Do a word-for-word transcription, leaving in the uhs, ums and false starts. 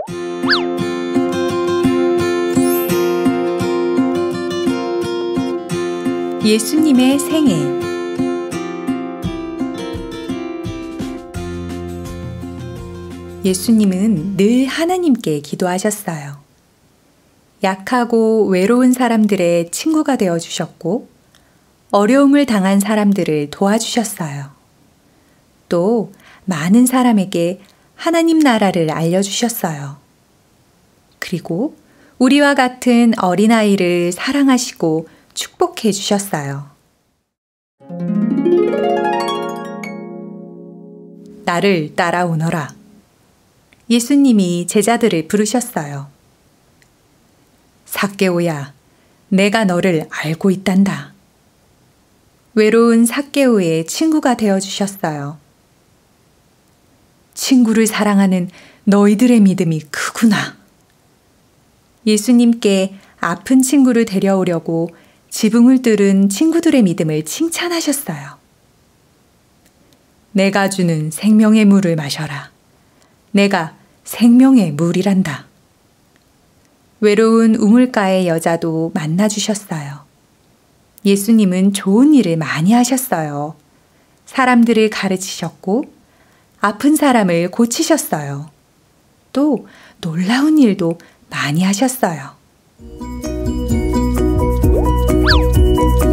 예수님의 생애. 예수님은 늘 하나님께 기도하셨어요. 약하고 외로운 사람들의 친구가 되어 주셨고, 어려움을 당한 사람들을 도와주셨어요. 또 많은 사람에게 하나님 나라를 알려주셨어요. 그리고 우리와 같은 어린아이를 사랑하시고 축복해 주셨어요. 나를 따라오너라. 예수님이 제자들을 부르셨어요. 삭개오야, 내가 너를 알고 있단다. 외로운 삭개오의 친구가 되어 주셨어요. 친구를 사랑하는 너희들의 믿음이 크구나. 예수님께 아픈 친구를 데려오려고 지붕을 뚫은 친구들의 믿음을 칭찬하셨어요. 내가 주는 생명의 물을 마셔라. 내가 생명의 물이란다. 외로운 우물가의 여자도 만나주셨어요. 예수님은 좋은 일을 많이 하셨어요. 사람들을 가르치셨고, 아픈 사람을 고치셨어요. 또 놀라운 일도 많이 하셨어요.